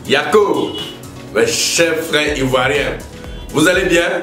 Yako, mes chers frères ivoiriens, vous allez bien?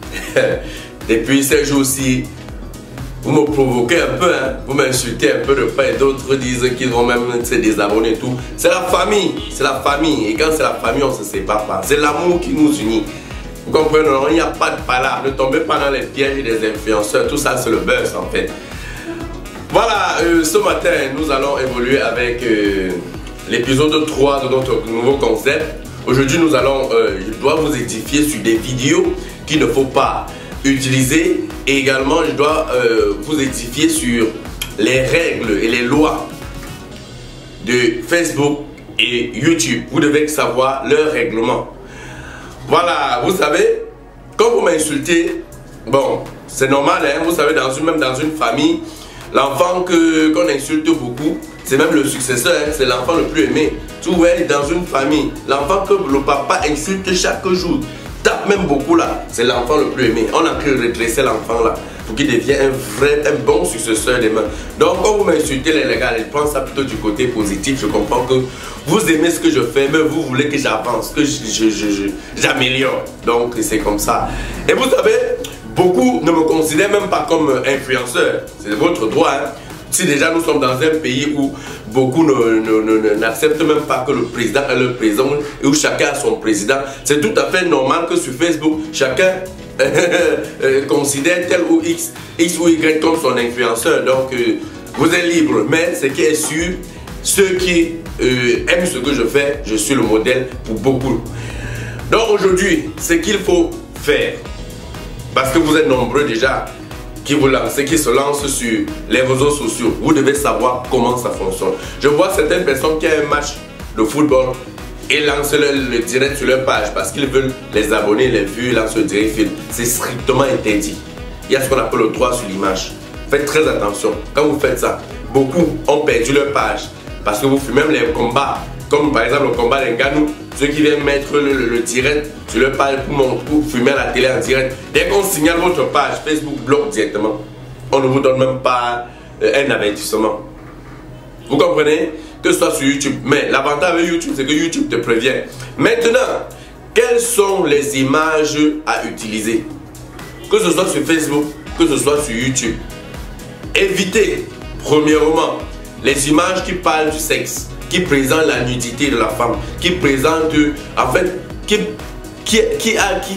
Depuis ces jours-ci, vous me provoquez un peu, hein? Vous m'insultez un peu de part et d'autres disent qu'ils vont même se désabonner et tout. C'est la famille, c'est la famille. Et quand c'est la famille, on ne se sépare pas. C'est l'amour qui nous unit. Vous comprenez? Il n'y a pas de palabre. Ne tombez pas dans les pièges des influenceurs. Tout ça, c'est le buzz en fait. Voilà, ce matin, nous allons évoluer avec l'épisode 3 de notre nouveau concept. Aujourd'hui, nous allons, je dois vous édifier sur des vidéos qu'il ne faut pas utiliser. Et également, je dois vous édifier sur les règles et les lois de Facebook et YouTube. Vous devez savoir leurs règlements. Voilà, vous savez, quand vous m'insultez, bon, c'est normal, hein, vous savez, même dans une famille, l'enfant qu'on insulte beaucoup, c'est même le successeur, hein, c'est l'enfant le plus aimé. Tu vois, dans une famille, l'enfant que le papa insulte chaque jour, tape même beaucoup là, c'est l'enfant le plus aimé. On a pu redresser l'enfant là pour qu'il devienne un bon successeur demain. Donc quand vous m'insultez les gars, je prends ça plutôt du côté positif. Je comprends que vous aimez ce que je fais, mais vous voulez que j'avance, que j'améliore. Donc c'est comme ça. Et vous savez, beaucoup ne me considèrent même pas comme influenceur. C'est votre droit, hein. Si déjà nous sommes dans un pays où beaucoup n'acceptent même pas que le président est le président, et où chacun a son président, c'est tout à fait normal que sur Facebook, chacun considère tel ou X ou Y comme son influenceur. Donc vous êtes libre, mais ce qui est sûr, ceux qui aiment ce que je fais, je suis le modèle pour beaucoup. Donc aujourd'hui, ce qu'il faut faire, parce que vous êtes nombreux déjà qui se lancent sur les réseaux sociaux, vous devez savoir comment ça fonctionne. Je vois certaines personnes qui ont un match de football et lancent le direct sur leur page parce qu'ils veulent les abonnés, les vues, lancent le direct film. C'est strictement interdit. Il y a ce qu'on appelle le droit sur l'image. Faites très attention. Quand vous faites ça, beaucoup ont perdu leur page parce que vous faites même les combats, comme par exemple le combat des Nganou, ceux qui viennent mettre le direct sur leur page pour filmer à la télé en direct. Dès qu'on signale votre page, Facebook bloque directement. On ne vous donne même pas un avertissement. Vous comprenez? Que ce soit sur YouTube. Mais l'avantage avec YouTube, c'est que YouTube te prévient. Maintenant, quelles sont les images à utiliser? Que ce soit sur Facebook, que ce soit sur YouTube. Évitez, premièrement, les images qui parlent du sexe, qui présente la nudité de la femme, qui présente, en fait, qui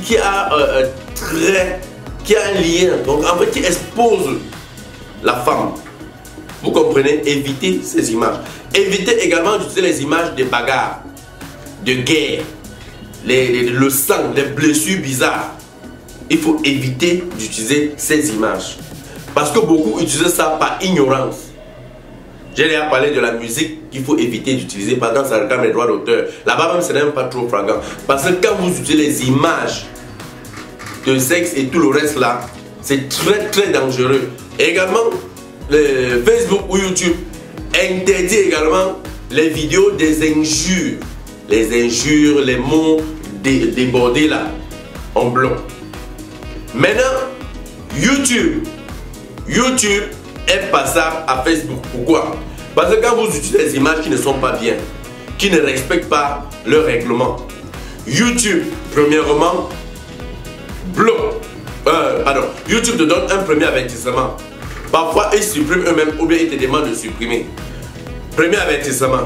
a un lien, donc en fait qui expose la femme. Vous comprenez? Évitez ces images. Évitez également d'utiliser les images de bagarres, de guerre, le sang, les blessures bizarres. Il faut éviter d'utiliser ces images. Parce que beaucoup utilisent ça par ignorance. J'ai déjà parlé de la musique qu'il faut éviter d'utiliser pendant ça regarde les droits d'auteur. Là-bas même, ce n'est même pas trop flagrant. Parce que quand vous utilisez les images de sexe et tout le reste là, c'est très dangereux. Et également, Facebook ou YouTube interdit également les vidéos des injures. Les injures, les mots débordés là, en blanc. Maintenant, YouTube est passable à Facebook. Pourquoi? Parce que quand vous utilisez des images qui ne sont pas bien, qui ne respectent pas le règlement, YouTube, premièrement, bloque. YouTube te donne un premier avertissement. Parfois, ils suppriment eux-mêmes ou bien ils te demandent de supprimer. Premier avertissement.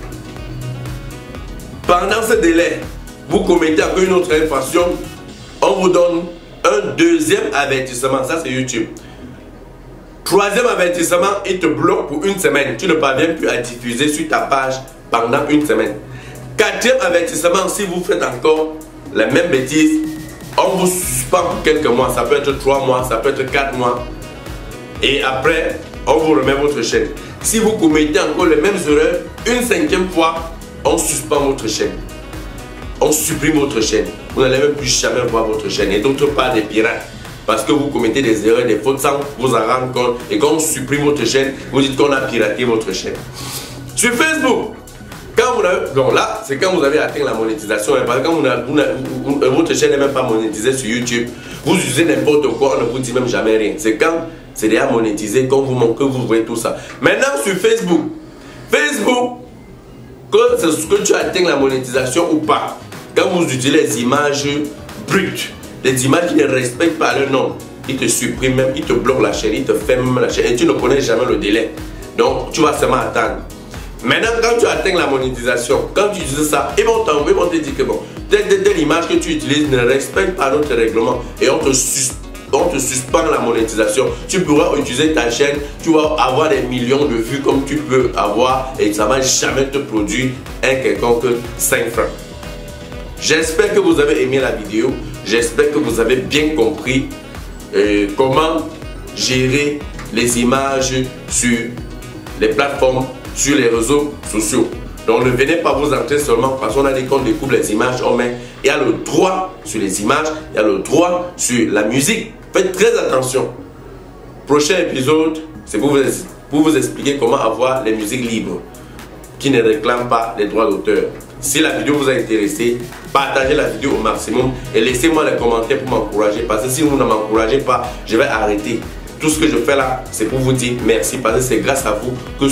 Pendant ce délai, vous commettez encore une autre infraction, on vous donne un deuxième avertissement. Ça, c'est YouTube. Troisième avertissement, il te bloque pour une semaine. Tu ne parviens plus à diffuser sur ta page pendant une semaine. Quatrième avertissement, si vous faites encore la même bêtise, on vous suspend pour quelques mois. Ça peut être 3 mois, ça peut être 4 mois. Et après, on vous remet votre chaîne. Si vous commettez encore les mêmes erreurs, une 5e fois, on suspend votre chaîne. On supprime votre chaîne. Vous n'allez même plus jamais voir votre chaîne. Et d'autre part, des pirates. Parce que vous commettez des erreurs, des fautes sans vous en rendre compte. Et quand on supprime votre chaîne, vous dites qu'on a piraté votre chaîne. Sur Facebook, quand vous avez, donc là, c'est quand vous avez atteint la monétisation. Parce que quand votre chaîne n'est même pas monétisée sur YouTube, vous utilisez n'importe quoi, on ne vous dit même jamais rien. C'est quand c'est déjà monétisé, quand vous manquez, vous voyez tout ça. Maintenant sur Facebook, que tu atteignes la monétisation ou pas. Quand vous utilisez les images brutes, les images qui ne respectent pas leur nom, ils te suppriment même, ils te bloquent la chaîne, ils te ferment même la chaîne et tu ne connais jamais le délai. Donc tu vas seulement attendre. Maintenant, quand tu atteins la monétisation, quand tu utilises ça, ils vont te dire que bon, telle image que tu utilises ne respecte pas notre règlement et on te suspend la monétisation. Tu pourras utiliser ta chaîne, tu vas avoir des millions de vues comme tu peux avoir et ça ne va jamais te produire un quelconque 5 francs. J'espère que vous avez aimé la vidéo, j'espère que vous avez bien compris comment gérer les images sur les plateformes, sur les réseaux sociaux. Donc ne venez pas vous entrer seulement parce qu'on a dit qu'on découvre les images, il y a le droit sur les images, il y a le droit sur la musique. Faites très attention. Prochain épisode, c'est pour vous expliquer comment avoir les musiques libres qui ne réclament pas les droits d'auteur. Si la vidéo vous a intéressé, partagez la vidéo au maximum et laissez-moi les commentaires pour m'encourager. Parce que si vous ne m'encouragez pas, je vais arrêter. Tout ce que je fais là, c'est pour vous dire merci parce que c'est grâce à vous que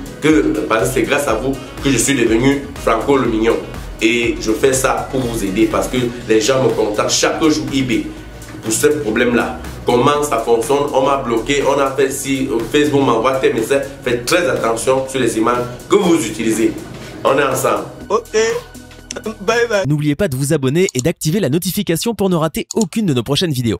je suis devenu Franco le Mignon. Et je fais ça pour vous aider parce que les gens me contactent chaque jour eBay pour ce problème-là. Comment ça fonctionne? On m'a bloqué, on a fait si Facebook m'envoie tes messages. Faites très attention sur les images que vous utilisez. On est ensemble. Ok. Bye bye. N'oubliez pas de vous abonner et d'activer la notification pour ne rater aucune de nos prochaines vidéos.